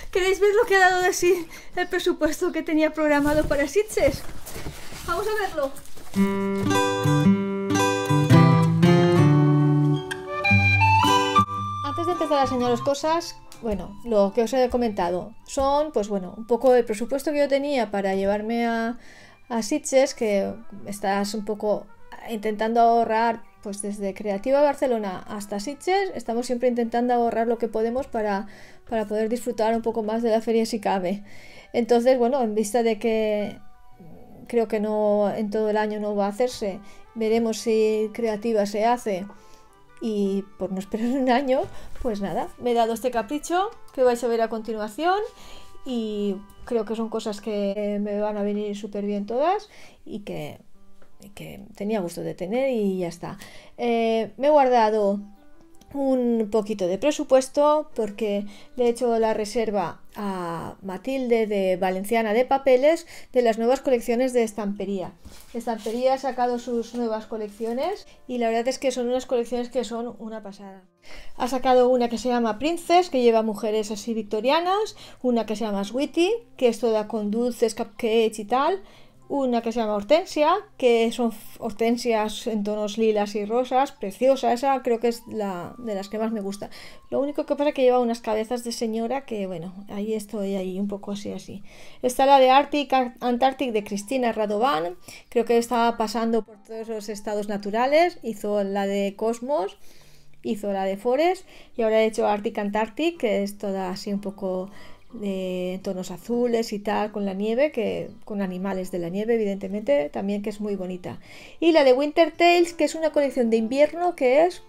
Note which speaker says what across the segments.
Speaker 1: ¿Queréis ver lo que ha dado de sí el presupuesto que tenía programado para Sitges? Vamos a verlo. Antes de empezar a enseñaros cosas, bueno, lo que os he comentado son, pues bueno, un poco el presupuesto que yo tenía para llevarme a Sitges, que estás un poco intentando ahorrar, pues desde Creativa Barcelona hasta Sitges, estamos siempre intentando ahorrar lo que podemos para poder disfrutar un poco más de la feria si cabe. Entonces, bueno, en vista de que creo que no en todo el año no va a hacerse, veremos si Creativa se hace. Y por no esperar un año, pues nada, me he dado este capricho que vais a ver a continuación y creo que son cosas que me van a venir súper bien todas y que tenía gusto de tener y ya está. Me he guardado un poquito de presupuesto porque le he hecho la reserva a Matilde de Valenciana de Papeles de las nuevas colecciones de estampería. Estampería ha sacado sus nuevas colecciones y la verdad es que son unas colecciones que son una pasada. Ha sacado una que se llama Princess, que lleva mujeres así victorianas, una que se llama Sweetie, que es toda con dulces, cupcakes y tal, una que se llama Hortensia, que son hortensias en tonos lilas y rosas, preciosa, esa creo que es de las que más me gusta. Lo único que pasa es que lleva unas cabezas de señora que, bueno, ahí estoy, ahí un poco así. Está la de Arctic Antarctic de Cristina Radovan, creo que estaba pasando por todos los estados naturales, hizo la de Cosmos, hizo la de Forest y ahora he hecho Arctic Antarctic, que es toda así un poco de tonos azules y tal, con la nieve, que con animales de la nieve evidentemente también, que es muy bonita. Y la de Winter Tales, que es una colección de invierno que es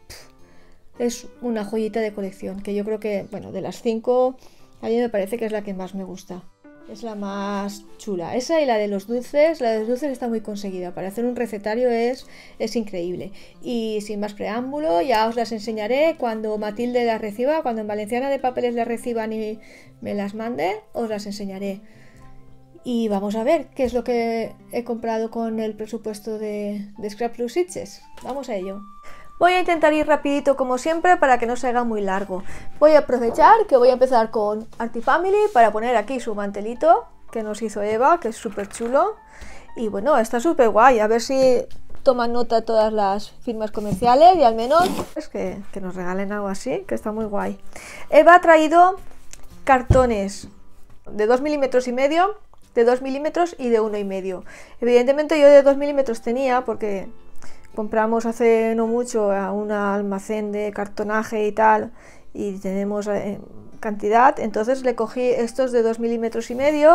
Speaker 1: una joyita de colección, que yo creo que, bueno, de las 5 a mí me parece que es la que más me gusta, es la más chula, esa. Y la de los dulces está muy conseguida, para hacer un recetario es increíble. Y sin más preámbulo, ya os las enseñaré cuando Matilde las reciba, cuando en Valenciana de Papeles las reciban y me las mande, os las enseñaré. Y vamos a ver qué es lo que he comprado con el presupuesto de Scrap Plus Sitges. Vamos a ello. Voy a intentar ir rapidito como siempre para que no se haga muy largo. Voy a aprovechar que voy a empezar con Artifamily para poner aquí su mantelito que nos hizo Eva, que es súper chulo. Y bueno, está súper guay, a ver si toman nota todas las firmas comerciales y al menos es que nos regalen algo así, que está muy guay. Eva ha traído cartones de 2,5 milímetros, de 2 milímetros y de 1,5. Evidentemente yo de 2 milímetros tenía porque compramos hace no mucho a un almacén de cartonaje y tal y tenemos cantidad, entonces le cogí estos de 2,5 milímetros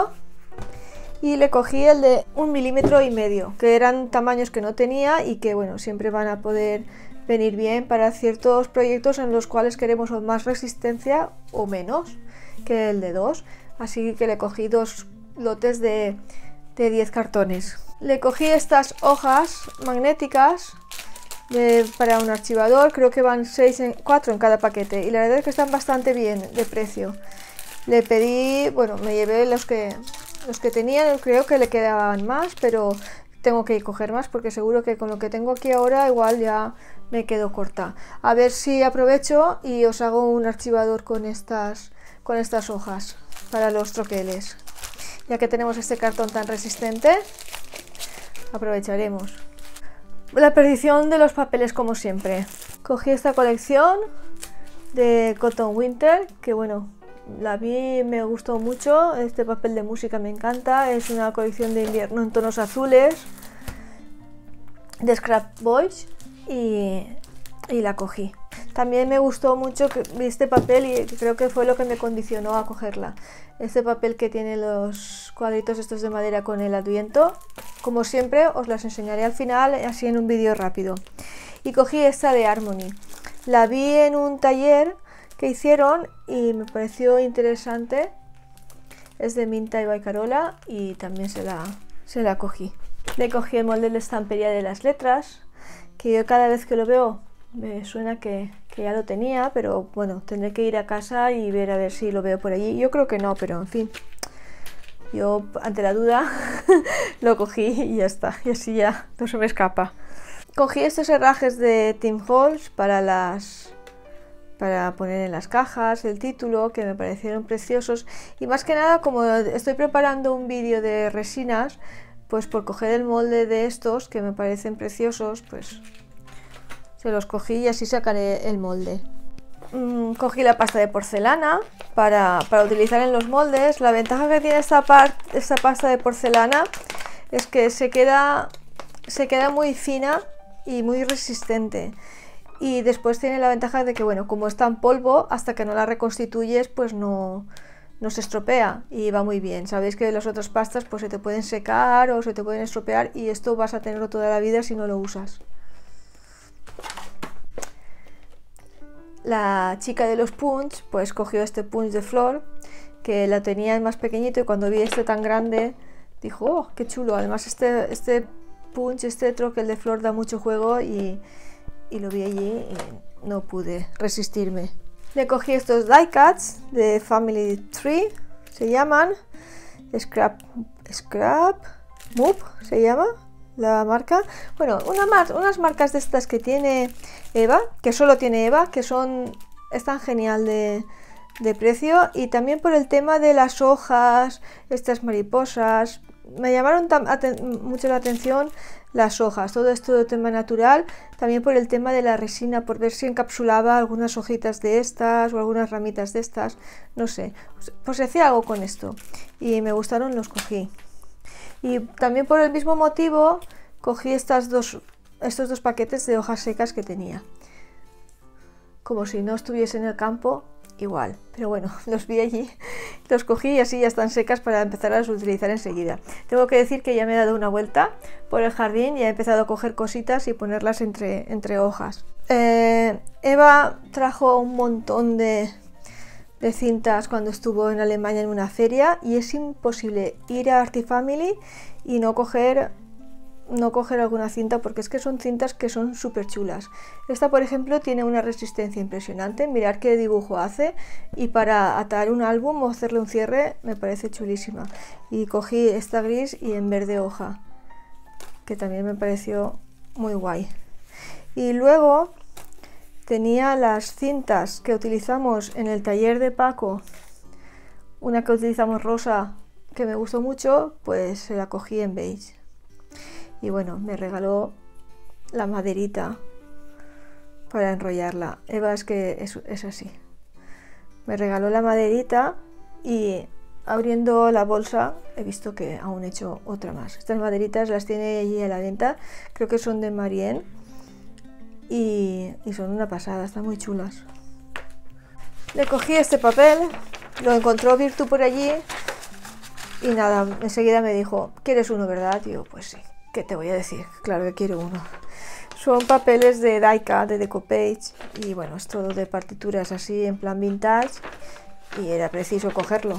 Speaker 1: y le cogí el de 1,5 milímetros, que eran tamaños que no tenía y que bueno, siempre van a poder venir bien para ciertos proyectos en los cuales queremos más resistencia o menos que el de 2, así que le cogí 2 lotes de 10 cartones. Le cogí estas hojas magnéticas para un archivador, creo que van 4 en cada paquete y la verdad es que están bastante bien de precio. Le pedí, bueno, me llevé los que tenía, creo que le quedaban más, pero tengo que coger más porque seguro que con lo que tengo aquí ahora igual ya me quedo corta. A ver si aprovecho y os hago un archivador con estas hojas para los troqueles. Ya que tenemos este cartón tan resistente, aprovecharemos. La perdición de los papeles como siempre. Cogí esta colección de Cotton Winter, que bueno, la vi, me gustó mucho, este papel de música me encanta, es una colección de invierno en tonos azules de Scrap Boys y la cogí. También me gustó mucho que vi este papel y creo que fue lo que me condicionó a cogerla. Este papel que tiene los cuadritos estos de madera con el adviento. Como siempre os las enseñaré al final, así en un vídeo rápido. Y cogí esta de Harmony. La vi en un taller que hicieron y me pareció interesante. Es de Minta y Baicarola y también se la cogí. Le cogí el molde de estampería de las letras, que yo cada vez que lo veo me suena que ya lo tenía, pero bueno, tendré que ir a casa y ver a ver si lo veo por allí. Yo creo que no, pero en fin, yo ante la duda lo cogí y ya está, y así ya no se me escapa. Cogí estos herrajes de Tim Holtz para para poner en las cajas el título, que me parecieron preciosos, y más que nada, como estoy preparando un vídeo de resinas, pues por coger el molde de estos que me parecen preciosos, pues se los cogí y así sacaré el molde. Cogí la pasta de porcelana para utilizar en los moldes. La ventaja que tiene esta pasta de porcelana es que se queda muy fina y muy resistente. Y después tiene la ventaja de que, bueno, como está en polvo, hasta que no la reconstituyes, pues no se estropea y va muy bien. Sabéis que las otras pastas pues se te pueden secar o se te pueden estropear, y esto vas a tenerlo toda la vida si no lo usas. La chica de los punch pues cogió este punch de flor, que la tenía más pequeñito, y cuando vi este tan grande dijo, oh, qué chulo. Además este punch, este troquel de flor da mucho juego, y lo vi allí y no pude resistirme. Le cogí estos die cuts de Family Tree, se llaman Scrap Move, se llama la marca. Bueno, unas marcas de estas que tiene Eva, que solo tiene Eva, que están genial de precio, y también por el tema de las hojas, estas mariposas. Me llamaron mucho la atención las hojas, todo esto de tema natural, también por el tema de la resina, por ver si encapsulaba algunas hojitas de estas o algunas ramitas de estas, no sé, pues hacía algo con esto y me gustaron, los cogí. Y también por el mismo motivo cogí estos dos paquetes de hojas secas que tenía, como si no estuviese en el campo. Igual, pero bueno, los vi allí, los cogí y así ya están secas para empezar a utilizar enseguida. Tengo que decir que ya me he dado una vuelta por el jardín y he empezado a coger cositas y ponerlas entre hojas. Eva trajo un montón de cintas cuando estuvo en Alemania en una feria, y es imposible ir a Artifamily y no coger alguna cinta, porque es que son cintas que son súper chulas. Esta, por ejemplo, tiene una resistencia impresionante. Mirad qué dibujo hace, y para atar un álbum o hacerle un cierre me parece chulísima. Y cogí esta gris y en verde hoja, que también me pareció muy guay. Y luego tenía las cintas que utilizamos en el taller de Paco, una que utilizamos rosa que me gustó mucho, pues se la cogí en beige. Y bueno, me regaló la maderita para enrollarla. Eva es que es así. Me regaló la maderita, y abriendo la bolsa he visto que aún he hecho otra más. Estas maderitas las tiene allí a la venta, creo que son de Marien, y son una pasada, están muy chulas. Le cogí este papel, lo encontró Virtu por allí, y nada, enseguida me dijo, ¿quieres uno, verdad? Y yo, pues sí. ¿Qué te voy a decir? Claro que quiero uno. Son papeles de die-cut, de Decopage, y bueno, es todo de partituras así en plan vintage, y era preciso cogerlo.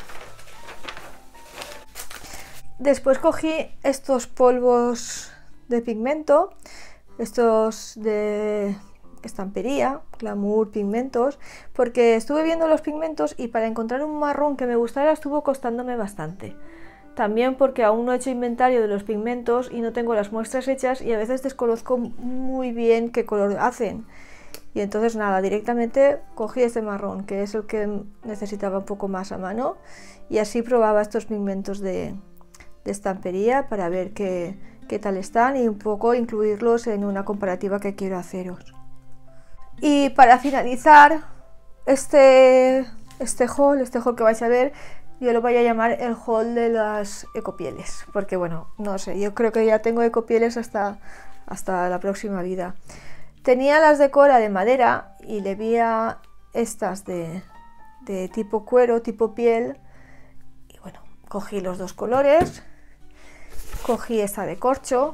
Speaker 1: Después cogí estos polvos de pigmento, estos de estampería, Glamour Pigmentos, porque estuve viendo los pigmentos y para encontrar un marrón que me gustara estuvo costándome bastante. También porque aún no he hecho inventario de los pigmentos y no tengo las muestras hechas, y a veces desconozco muy bien qué color hacen. Y entonces nada, directamente cogí este marrón, que es el que necesitaba un poco más a mano, y así probaba estos pigmentos de estampería para ver qué tal están, y un poco incluirlos en una comparativa que quiero haceros. Y para finalizar este haul que vais a ver, yo lo voy a llamar el haul de las ecopieles, porque bueno, no sé, yo creo que ya tengo ecopieles hasta la próxima vida. Tenía las de Cora de madera, y le vi a estas de tipo cuero, tipo piel, y bueno, cogí los dos colores. Cogí esta de corcho,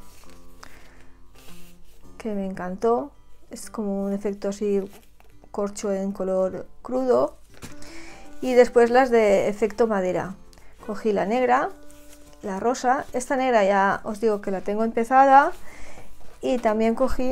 Speaker 1: que me encantó, es como un efecto así, corcho en color crudo. Y después las de efecto madera. Cogí la negra, la rosa. Esta negra ya os digo que la tengo empezada. Y también cogí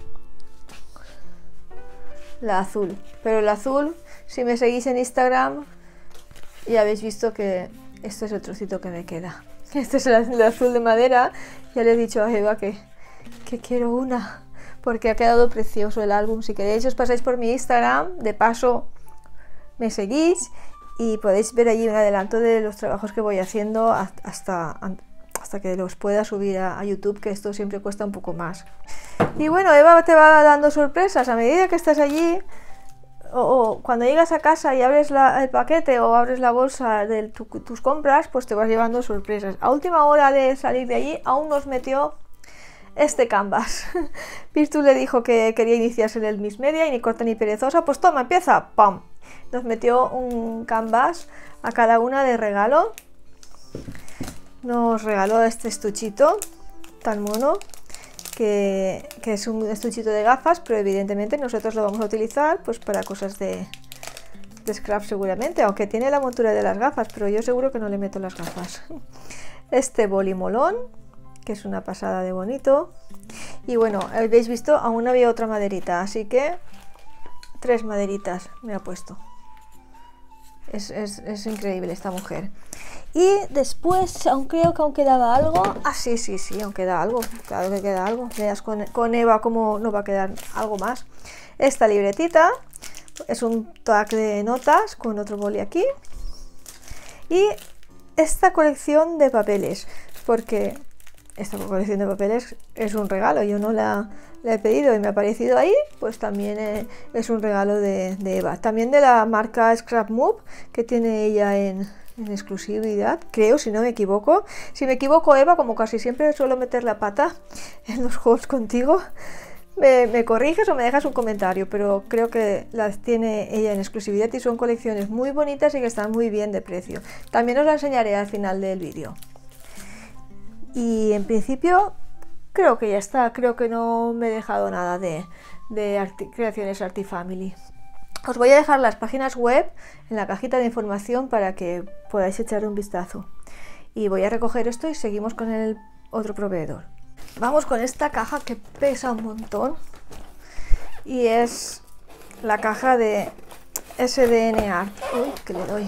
Speaker 1: la azul. Pero el azul, si me seguís en Instagram, ya habéis visto que este es el trocito que me queda. Este es el azul de madera. Ya le he dicho a Eva que quiero una, porque ha quedado precioso el álbum. Si queréis os pasáis por mi Instagram, de paso me seguís y podéis ver allí un adelanto de los trabajos que voy haciendo hasta que los pueda subir a YouTube, que esto siempre cuesta un poco más. Y bueno, Eva te va dando sorpresas a medida que estás allí, o cuando llegas a casa y abres el paquete o abres la bolsa de tus compras, pues te vas llevando sorpresas. A última hora de salir de allí aún nos metió este canvas. Pirtu le dijo que quería iniciarse en el Miss Media y ni corta ni perezosa, pues toma, empieza, ¡pam! Nos metió un canvas a cada una de regalo. Nos regaló este estuchito tan mono, que es un estuchito de gafas, pero evidentemente nosotros lo vamos a utilizar pues para cosas de scrap seguramente, aunque tiene la montura de las gafas, pero yo seguro que no le meto las gafas. Este boli molón, que es una pasada de bonito. Y bueno, habéis visto, aún había otra maderita, así que 3 maderitas me ha puesto. Es increíble esta mujer. Y después, aún creo que aún quedaba algo. Ah, sí, aún queda algo. Claro que queda algo. Veas con Eva cómo no va a quedar algo más. Esta libretita es un tag de notas con otro boli aquí. Y esta colección de papeles, porque esta colección de papeles es un regalo. Yo no la he pedido y me ha aparecido ahí, pues también es un regalo de Eva. También de la marca Scrap Move, que tiene ella en exclusividad, creo, si no me equivoco. Si me equivoco, Eva, como casi siempre suelo meter la pata en los juegos contigo, me corriges o me dejas un comentario, pero creo que las tiene ella en exclusividad y son colecciones muy bonitas y que están muy bien de precio. También os la enseñaré al final del vídeo. Y en principio creo que ya está, creo que no me he dejado nada de creaciones Artifamily. Os voy a dejar las páginas web en la cajita de información para que podáis echar un vistazo. Y voy a recoger esto y seguimos con el otro proveedor. Vamos con esta caja que pesa un montón. Y es la caja de SDN Art. Uy, que le doy.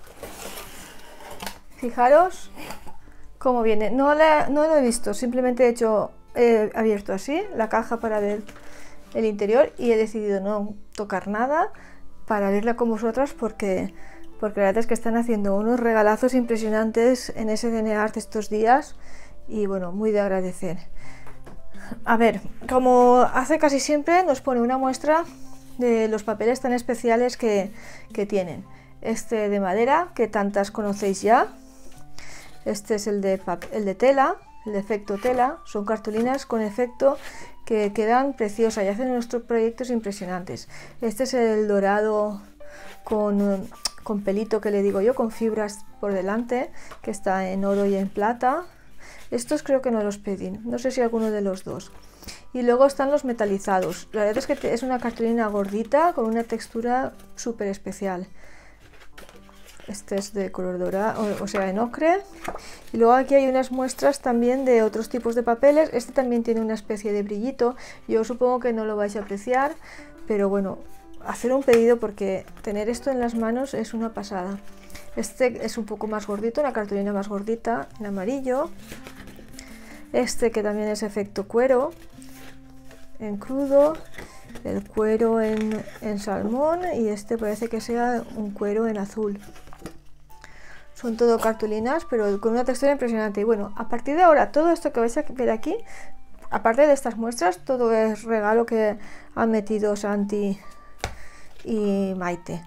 Speaker 1: Fijaros cómo viene. No lo he visto, simplemente he abierto así la caja para ver el interior y he decidido no tocar nada para verla con vosotras porque la verdad es que están haciendo unos regalazos impresionantes en SDN Art estos días y bueno, muy de agradecer. A ver, como hace casi siempre, nos pone una muestra de los papeles tan especiales que tienen. Este de madera, que tantas conocéis ya. Este es el de tela, el de efecto tela. Son cartulinas con efecto que quedan preciosas y hacen nuestros proyectos impresionantes. Este es el dorado con pelito, que le digo yo, con fibras por delante, que está en oro y en plata. Estos creo que no los pedí, no sé si alguno de los dos. Y luego están los metalizados. La verdad es que es una cartulina gordita con una textura súper especial. Este es de color dorado, o sea, en ocre. Y luego aquí hay unas muestras también de otros tipos de papeles. Este también tiene una especie de brillito. Yo supongo que no lo vais a apreciar, pero bueno, hacer un pedido porque tener esto en las manos es una pasada. Este es un poco más gordito, una cartulina más gordita, en amarillo. Este que también es efecto cuero, en crudo. El cuero en salmón y este parece que sea un cuero en azul. Son todo cartulinas, pero con una textura impresionante. Y bueno, a partir de ahora, todo esto que vais a ver aquí, aparte de estas muestras, todo es regalo que han metido Santi y Maite.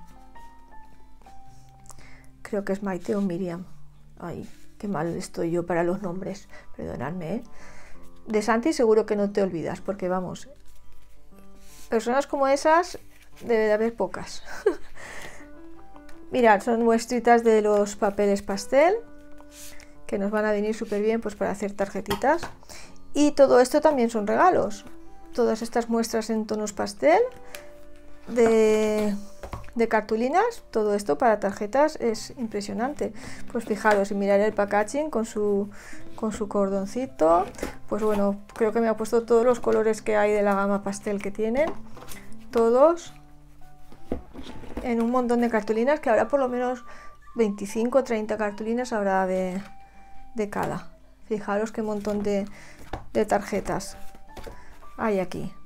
Speaker 1: Creo que es Maite o Miriam. Ay, qué mal estoy yo para los nombres, perdonadme, ¿eh? De Santi seguro que no te olvidas, porque vamos, personas como esas debe de haber pocas. Mirad, son muestritas de los papeles pastel, que nos van a venir súper bien pues para hacer tarjetitas. Y todo esto también son regalos. Todas estas muestras en tonos pastel de cartulinas, todo esto para tarjetas es impresionante. Pues fijaros y mirad el packaging con su cordoncito. Pues bueno, creo que me ha puesto todos los colores que hay de la gama pastel que tienen. Todos en un montón de cartulinas, que habrá por lo menos 25 o 30 cartulinas habrá de cada. Fijaros qué montón de tarjetas hay aquí.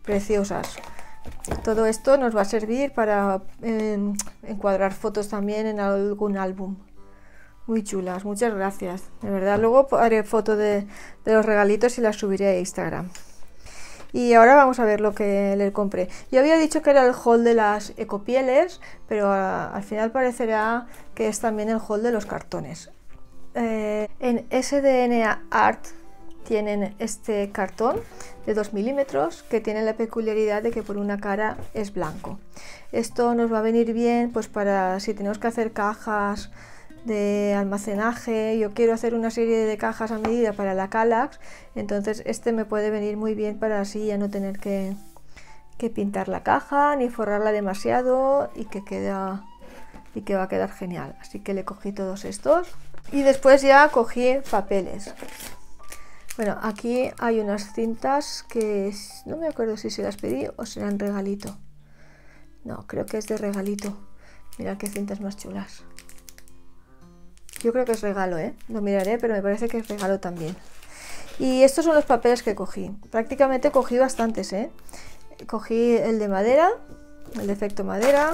Speaker 1: preciosas. Todo esto nos va a servir para encuadrar fotos también en algún álbum. Muy chulas, muchas gracias. De verdad, luego haré foto de los regalitos y las subiré a Instagram. Y ahora vamos a ver lo que le compré. Yo había dicho que era el haul de las ecopieles, pero al final parecerá que es también el haul de los cartones. En SDN Art tienen este cartón de 2 milímetros que tiene la peculiaridad de que por una cara es blanco. Esto nos va a venir bien pues para si tenemos que hacer cajas de almacenaje. Yo quiero hacer una serie de cajas a medida para la Kallax, entonces este me puede venir muy bien para así ya no tener que pintar la caja ni forrarla demasiado y que va a quedar genial. Así que le cogí todos estos y después ya cogí papeles. Bueno, aquí hay unas cintas que no me acuerdo si se las pedí o serán regalito. No, creo que es de regalito. Mira qué cintas más chulas. Yo creo que es regalo, lo miraré, pero me parece que es regalo también. Y estos son los papeles que cogí. Prácticamente cogí bastantes, Cogí el de madera, el de efecto madera,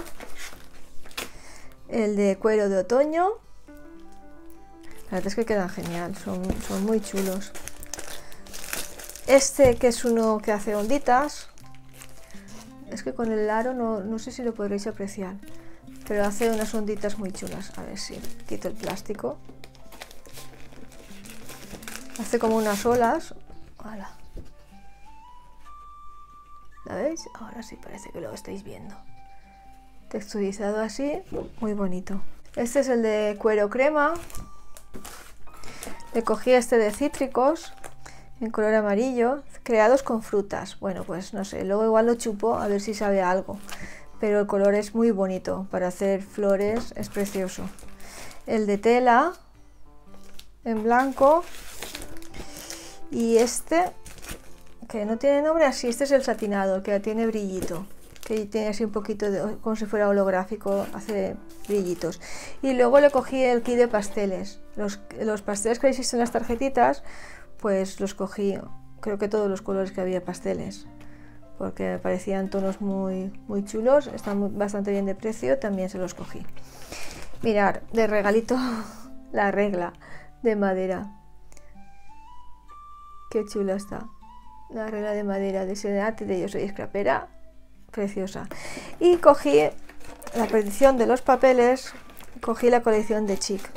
Speaker 1: el de cuero de otoño. La verdad es que quedan genial, son muy chulos. Este que es uno que hace onditas. Es que con el aro no sé si lo podréis apreciar, pero hace unas onditas muy chulas. A ver si quito el plástico. Hace como unas olas. ¡Hala! ¿La veis? Ahora sí parece que lo estáis viendo. Texturizado así, muy bonito. Este es el de cuero crema. Le cogí este de cítricos en color amarillo, creados con frutas. Bueno, pues no sé, luego igual lo chupo a ver si sabe a algo. Pero el color es muy bonito, para hacer flores es precioso. El de tela, en blanco. Y este, que no tiene nombre, así, este es el satinado, el que tiene brillito. Que tiene así un poquito de, como si fuera holográfico, hace brillitos. Y luego le cogí el kit de pasteles. Los pasteles que existen en las tarjetitas, pues los cogí, creo que todos los colores que había pasteles. Porque me parecían tonos muy chulos, están bastante bien de precio, también se los cogí. Mirad, de regalito, la regla de madera. Qué chula está. La regla de madera de Senat de Yo Soy Scrapera, preciosa. Y cogí la petición de los papeles, cogí la colección de Chic.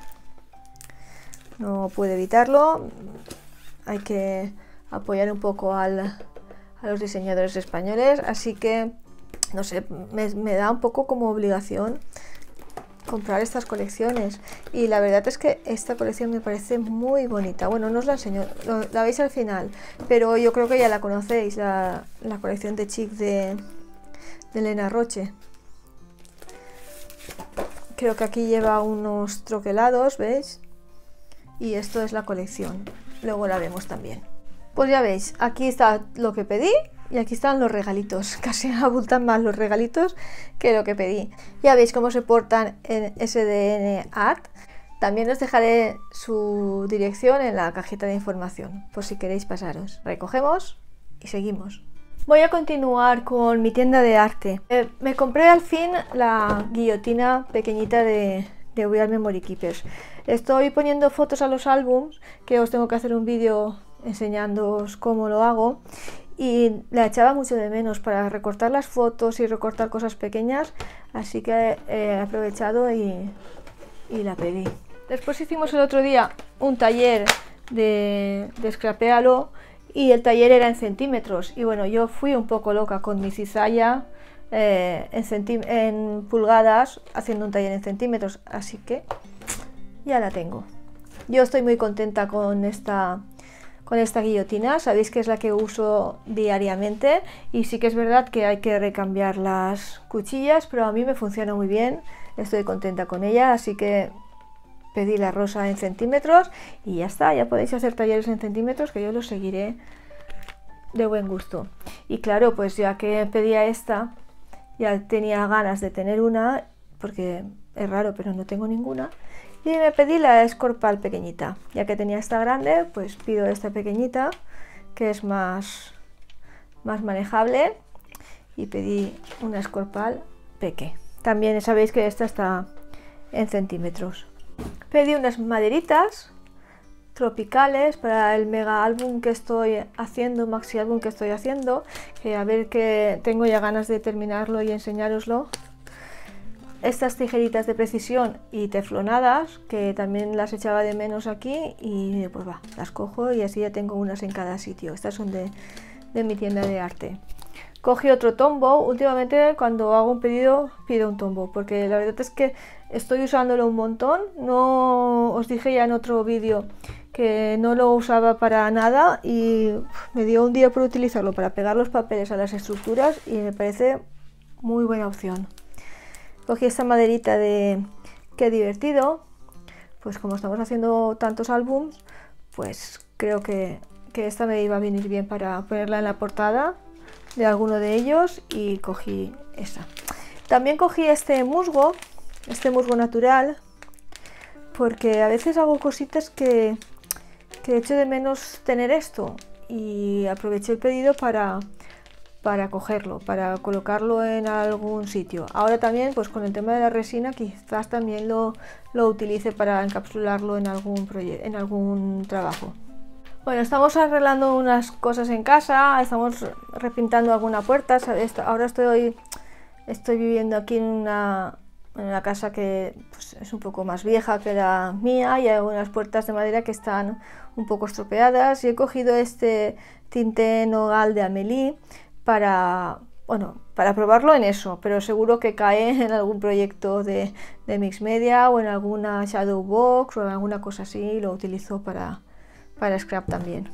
Speaker 1: No pude evitarlo, hay que apoyar un poco a los diseñadores españoles, así que no sé, me da un poco como obligación comprar estas colecciones. Y la verdad es que esta colección me parece muy bonita. Bueno, no os la enseño, la veis al final, pero yo creo que ya la conocéis, la colección de Chic de Elena Roche. Creo que aquí lleva unos troquelados, ¿veis? Y esto es la colección, luego la vemos también. Pues ya veis, aquí está lo que pedí y aquí están los regalitos. Casi abultan más los regalitos que lo que pedí. Ya veis cómo se portan en SDN Art. También os dejaré su dirección en la cajita de información, por si queréis pasaros. Recogemos y seguimos. Voy a continuar con mi tienda de arte. Me compré al fin la guillotina pequeñita de We Are Memory Keepers. Estoy poniendo fotos a los álbums, que os tengo que hacer un vídeo enseñándoos cómo lo hago, y la echaba mucho de menos para recortar las fotos y recortar cosas pequeñas, así que he aprovechado y la pedí. Después hicimos el otro día un taller de Scrapealo y el taller era en centímetros, y bueno, yo fui un poco loca con mi cizalla en pulgadas haciendo un taller en centímetros, así que ya la tengo. Yo estoy muy contenta con esta guillotina, sabéis que es la que uso diariamente, y sí que es verdad que hay que recambiar las cuchillas, pero a mí me funciona muy bien, estoy contenta con ella, así que pedí la rosa en centímetros y ya está, ya podéis hacer talleres en centímetros que yo los seguiré de buen gusto. Y claro, pues ya que pedía esta, ya tenía ganas de tener una, porque es raro pero no tengo ninguna, y me pedí la Scorpal pequeñita. Ya que tenía esta grande, pues pido esta pequeñita, que es más más manejable, y pedí una Scorpal peque. También sabéis que esta está en centímetros. Pedí unas maderitas tropicales para el mega álbum que estoy haciendo, maxi álbum que estoy haciendo, que a ver, que tengo ya ganas de terminarlo y enseñároslo. Estas tijeritas de precisión y teflonadas, que también las echaba de menos aquí, y pues va, las cojo y así ya tengo unas en cada sitio. Estas son de mi tienda de arte. Cogí otro tombow. Últimamente cuando hago un pedido pido un tombow, porque la verdad es que estoy usándolo un montón. No, os dije ya en otro vídeo que no lo usaba para nada y me dio un día por utilizarlo para pegar los papeles a las estructuras y me parece muy buena opción. Cogí esta maderita de Qué divertido, pues como estamos haciendo tantos álbums, pues creo que esta me iba a venir bien para ponerla en la portada de alguno de ellos, y cogí esta. También cogí este musgo natural, porque a veces hago cositas que echo de menos tener esto, y aproveché el pedido para cogerlo, para colocarlo en algún sitio. Ahora también, pues con el tema de la resina, quizás también lo utilice para encapsularlo en algún trabajo. Bueno, estamos arreglando unas cosas en casa, estamos repintando alguna puerta. Ahora estoy viviendo aquí en una casa que pues, es un poco más vieja que la mía, y hay algunas puertas de madera que están un poco estropeadas, y he cogido este tinte nogal de Amélie para probarlo en eso, pero seguro que cae en algún proyecto de Mix Media o en alguna Shadow Box o en alguna cosa así, y lo utilizo para scrap también.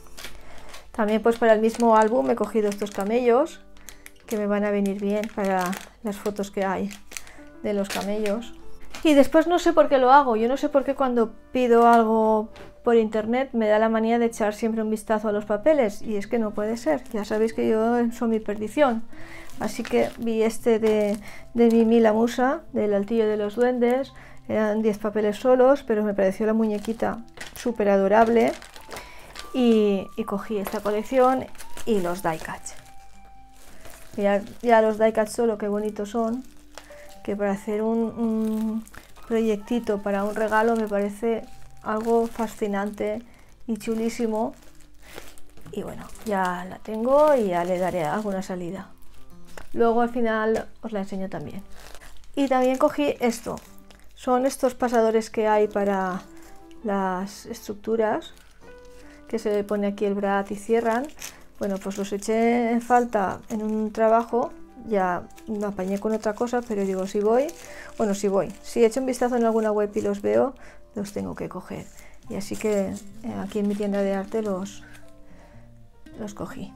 Speaker 1: También pues para el mismo álbum he cogido estos camellos que me van a venir bien para las fotos que hay de los camellos. Y después no sé por qué lo hago, yo no sé por qué cuando pido algo por internet me da la manía de echar siempre un vistazo a los papeles, y es que no puede ser, ya sabéis que yo soy mi perdición. Así que vi este de Mimi la Musa, del Altillo de los Duendes. Eran 10 papeles solos, pero me pareció la muñequita súper adorable, y cogí esta colección y los die cuts. Mirad ya los die cuts solo qué bonitos son, que para hacer un proyectito para un regalo me parece algo fascinante y chulísimo. Y bueno, ya la tengo y ya le daré alguna salida. Luego al final os la enseño también. Y también cogí esto. Son estos pasadores que hay para las estructuras, que se le pone aquí el brad y cierran. Bueno, pues los eché en falta en un trabajo, ya me apañé con otra cosa, pero digo, si echo un vistazo en alguna web y los veo, los tengo que coger. Y así que aquí en mi tienda de arte los cogí.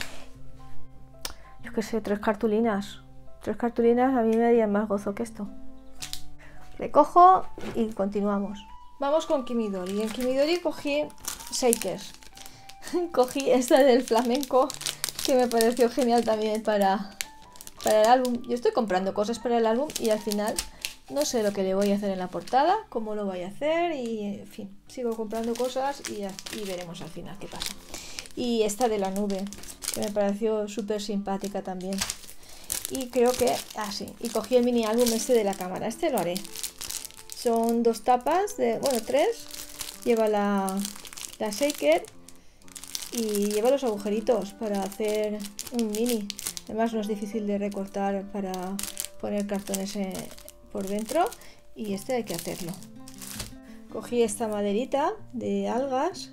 Speaker 1: Yo qué sé, 3 cartulinas. 3 cartulinas a mí me darían más gozo que esto. Recojo y continuamos. Vamos con Kimidori. En Kimidori cogí shakers. Cogí esta del flamenco, que me pareció genial también para el álbum. Yo estoy comprando cosas para el álbum y al final no sé lo que le voy a hacer en la portada, cómo lo voy a hacer, y en fin, sigo comprando cosas y veremos al final qué pasa. Y esta de la nube, que me pareció súper simpática también. Y creo que, y cogí el mini álbum este de la cámara, este lo haré. Son 2 tapas, 3, lleva la shaker y lleva los agujeritos para hacer un mini. Además no es difícil de recortar para poner cartones por dentro, y este hay que hacerlo. Cogí esta maderita de algas,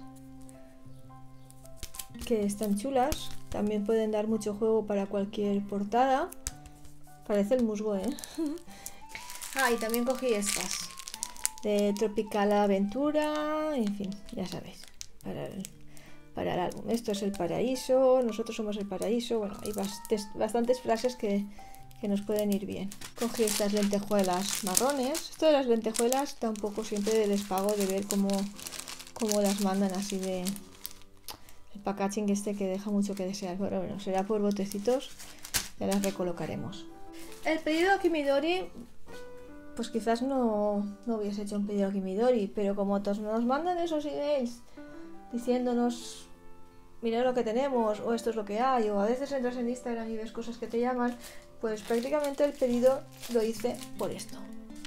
Speaker 1: que están chulas, también pueden dar mucho juego para cualquier portada. Parece el musgo, ¿eh? Y también cogí estas de Tropical Aventura, en fin, ya sabéis, para el álbum. Esto es el paraíso, nosotros somos el paraíso. Bueno, hay bastantes frases que nos pueden ir bien. Cogí estas lentejuelas marrones. Esto de las lentejuelas da un poco siempre de despago de ver cómo las mandan así de... El packaging este que deja mucho que desear. Pero bueno, será por botecitos, ya las recolocaremos. El pedido a Kimidori, pues quizás no hubiese hecho un pedido a Kimidori, pero como todos nos mandan esos emails diciéndonos mirad lo que tenemos, o esto es lo que hay, o a veces entras en Instagram y ves cosas que te llaman, pues prácticamente el pedido lo hice por esto.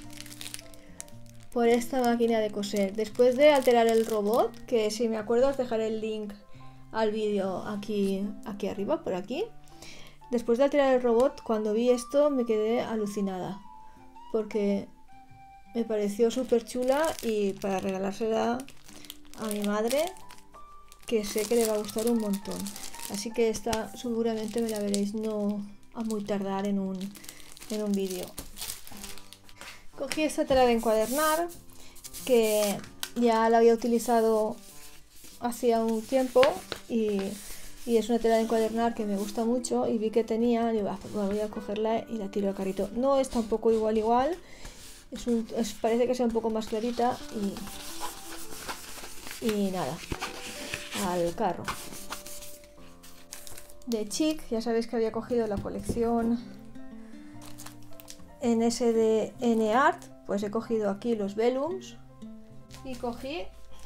Speaker 1: Por esta máquina de coser. Después de alterar el robot, que si me acuerdo os dejaré el link al vídeo aquí arriba, por aquí. Después de alterar el robot, cuando vi esto me quedé alucinada, porque me pareció súper chula y para regalársela a mi madre, que sé que le va a gustar un montón. Así que esta seguramente me la veréis no a muy tardar en un vídeo. Cogí esta tela de encuadernar, que ya la había utilizado hacía un tiempo y es una tela de encuadernar que me gusta mucho, y vi que tenía, y digo, voy a cogerla y la tiro al carrito. No es tampoco igual, parece que sea un poco más clarita y nada, al carro. De Chic, ya sabéis que había cogido la colección NSDN Art, pues he cogido aquí los vellums y cogí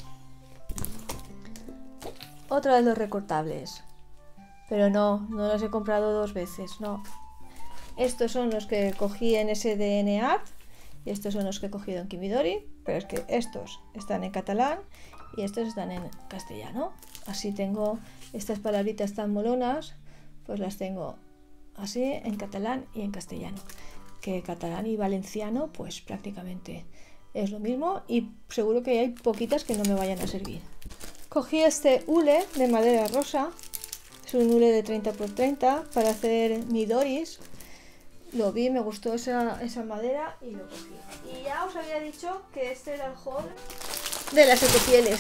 Speaker 1: otra de los recortables, pero no los he comprado dos veces, no. Estos son los que cogí en NSDN Art y estos son los que he cogido en Kimidori, pero es que estos están en catalán y estos están en castellano. Así tengo estas palabritas tan molonas, pues las tengo así en catalán y en castellano, que catalán y valenciano pues prácticamente es lo mismo, y seguro que hay poquitas que no me vayan a servir. Cogí este hule de madera rosa, es un hule de 30×30 para hacer midoris. Lo vi, me gustó esa madera y lo cogí. Y ya os había dicho que este era el haul de las ecopieles.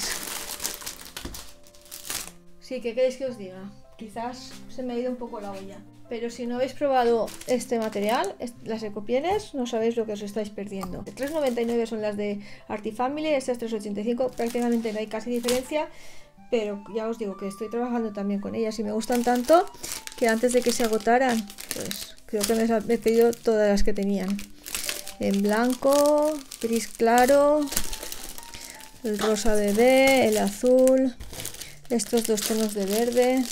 Speaker 1: Sí, ¿qué queréis que os diga? Quizás se me ha ido un poco la olla. Pero si no habéis probado este material, las ecopieles, no sabéis lo que os estáis perdiendo. 3,99 son las de Artifamily, estas 3,85, prácticamente no hay casi diferencia. Pero ya os digo que estoy trabajando también con ellas y me gustan tanto que antes de que se agotaran, pues creo que me he pedido todas las que tenían. En blanco, gris claro, el rosa bebé, el azul, estos dos tonos de verde.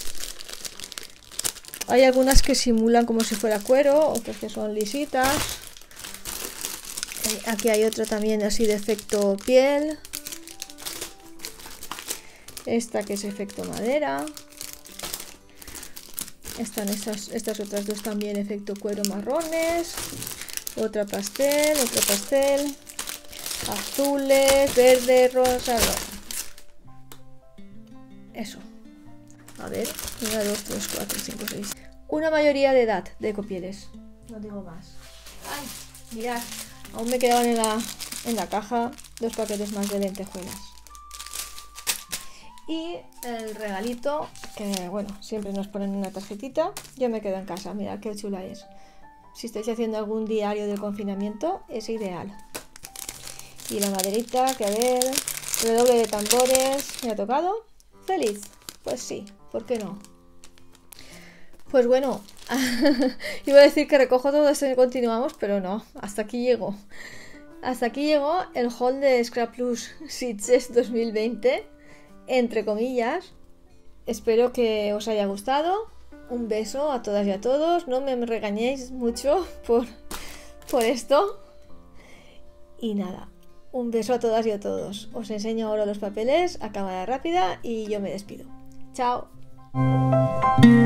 Speaker 1: Hay algunas que simulan como si fuera cuero, otras que son lisitas. Aquí hay otra también así de efecto piel. Esta que es efecto madera. Están estas otras dos también efecto cuero marrones. Otra pastel, azules, verde, rosa. Eso. A ver, 1, 2, 3, 4, 5, 6. Una mayoría de edad de ecopieles. No digo más. Ay, mirad, aún me quedaban en la caja 2 paquetes más de lentejuelas. Y el regalito, que bueno, siempre nos ponen una tarjetita. Yo me quedo en casa, mirad qué chula es. Si estáis haciendo algún diario del confinamiento, es ideal. Y la maderita, que a ver, redoble de tambores. ¿Me ha tocado? ¿Feliz? Pues sí, ¿por qué no? Pues bueno, iba a decir que recojo todo esto y continuamos, pero no, hasta aquí llegó. Hasta aquí llegó el haul de Scrap Plus Sitges 2020, entre comillas. Espero que os haya gustado. Un beso a todas y a todos. No me regañéis mucho por esto. Y nada, un beso a todas y a todos. Os enseño ahora los papeles a cámara rápida y yo me despido. Chao.